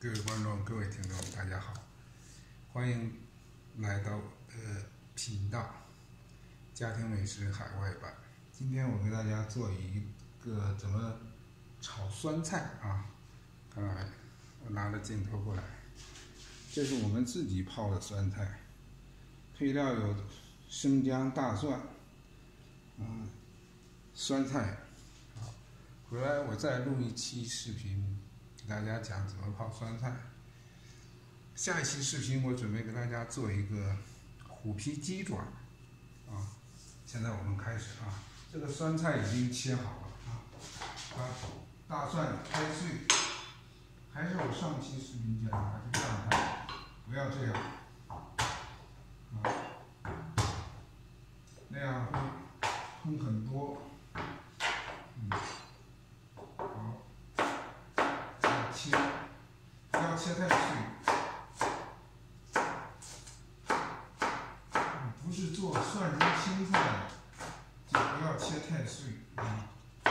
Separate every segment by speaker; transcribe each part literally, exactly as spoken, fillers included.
Speaker 1: 各位观众、各位听众，大家好，欢迎来到呃频道家庭美食海外版。今天我给大家做一个怎么炒酸菜啊？看来我拿着镜头过来，这是我们自己泡的酸菜，配料有生姜、大蒜，嗯，酸菜。好，回来我再录一期视频。给大家讲怎么泡酸菜。下一期视频我准备给大家做一个虎皮鸡爪啊。现在我们开始啊，这个酸菜已经切好了啊，把大蒜拍碎，还是我上期视频讲的，还是这样拍，不要这样啊，那样会喷很多。嗯，好。切，不要切太碎。不是做蒜蓉青菜，就不要切太碎啊。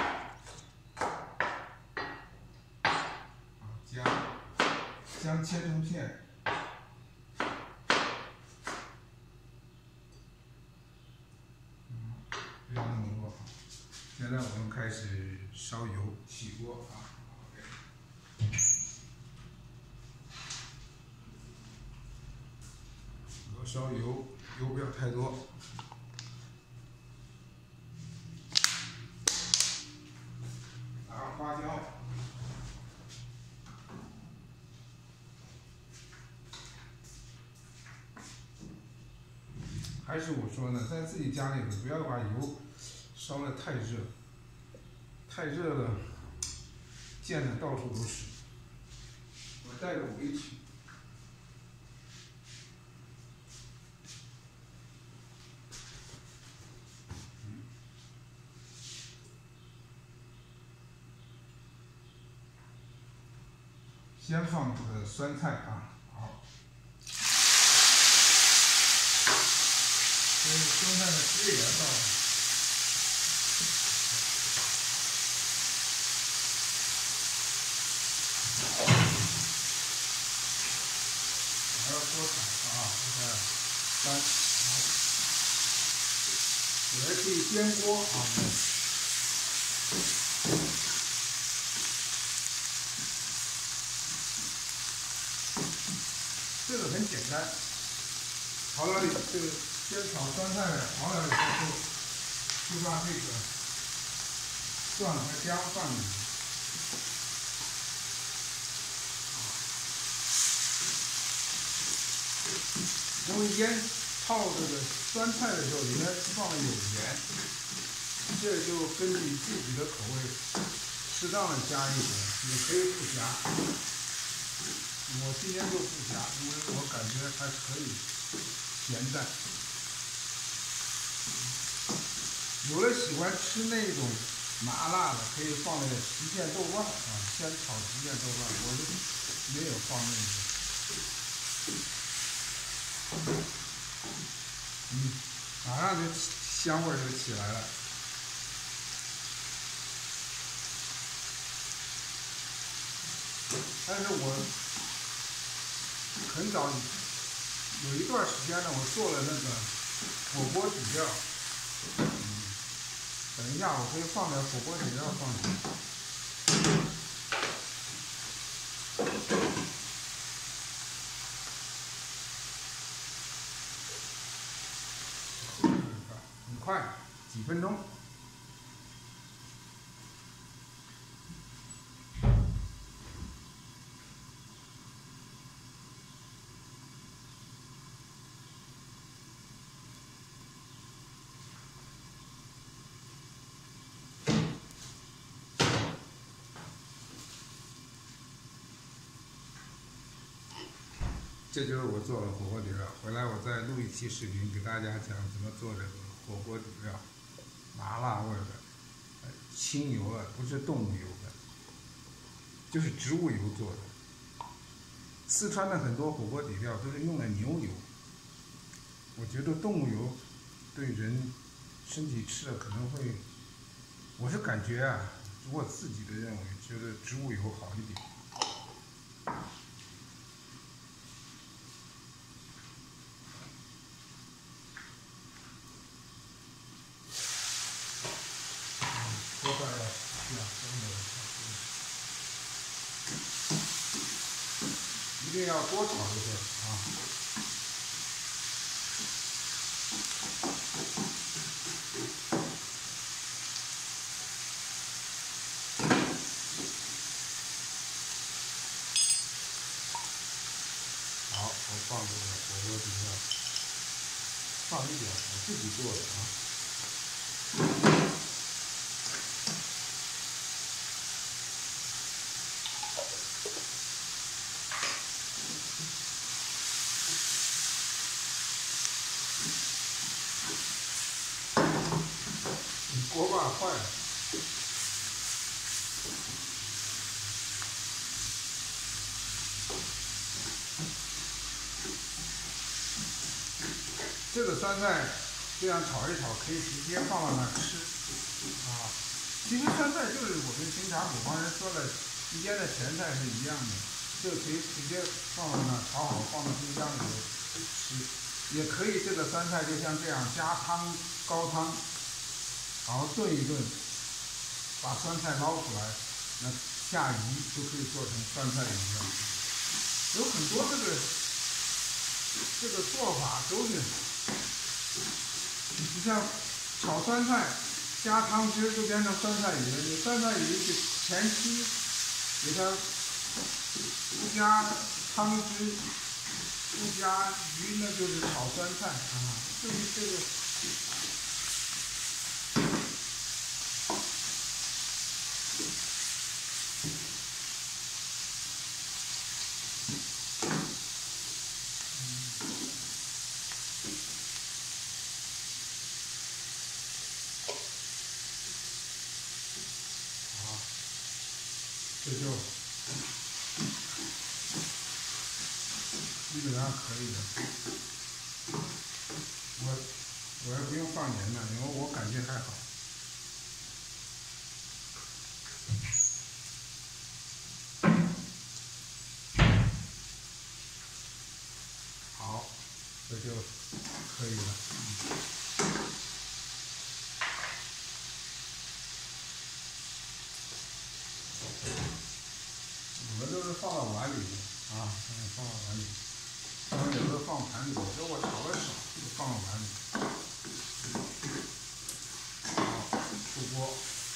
Speaker 1: 好，姜，姜切成片。嗯，不要那么多。现在我们开始烧油，起锅啊。烧油，油不要太多。拿花椒，还是我说呢，在自己家里头不要把油烧得太热，太热了，溅得到处都是。我带着围裙。先放这个酸菜啊，好。这个酸菜的汁也要倒。还要多炒啊，这个三，好。也可以颠锅啊。这个很简单，炒了以这个先炒酸菜呢，炒了以后就就把这个蒜和姜放进去，因为腌泡这个酸菜的时候，里面放了有盐，这就根据自己的口味，适当的加一点，也可以不加。我今天就不加，因为我感觉还可以咸淡。有的喜欢吃那种麻辣的，可以放那个郫县豆瓣啊，先炒郫县豆瓣，我就没有放那个。嗯，马上就香味就起来了。但是我很早有一段时间呢，我做了那个火锅底料，嗯，等一下我可以放点火锅底料放进去。很快，几分钟。这就是我做的火锅底料，回来我再录一期视频给大家讲怎么做这个火锅底料，麻辣味的，清油的，不是动物油的，就是植物油做的。四川的很多火锅底料都是用的牛油，我觉得动物油对人身体吃了可能会，我是感觉啊，我自己的认为，觉得植物油好一点。 一定要多炒一会儿啊。好，我放这个火锅底下放一点我自己做的啊。锅把坏了。这个酸菜这样炒一炒，可以直接放到那吃啊。其实酸菜就是我跟平常北方人说的腌的咸菜是一样的，这个可以直接放到那炒好，放到冰箱里头吃。也可以这个酸菜就像这样加汤高汤，然后炖一炖，把酸菜捞出来，那下鱼就可以做成酸菜鱼了。有很多这个这个做法都是，你像炒酸菜加汤汁就变成酸菜鱼了。你酸菜鱼就前期给它不加汤汁，不加鱼，那就是炒酸菜啊。至于这个。这就基本上可以的。我我也不用放盐了，因为我感觉还好。好，这就可以了。嗯我们都是放到碗里的啊，放到碗里。他们有的放盘里，如果炒的少，就放到碗里。好，出锅。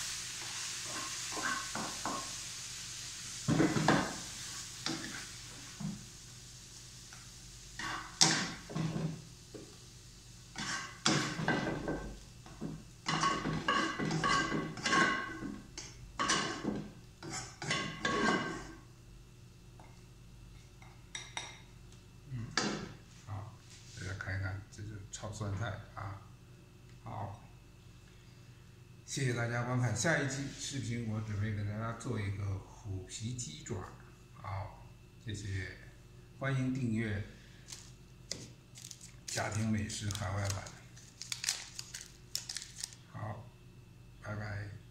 Speaker 1: 炒酸菜啊，好，谢谢大家观看。下一期视频我准备给大家做一个虎皮鸡爪，好，谢谢，欢迎订阅家庭美食海外版，好，拜拜。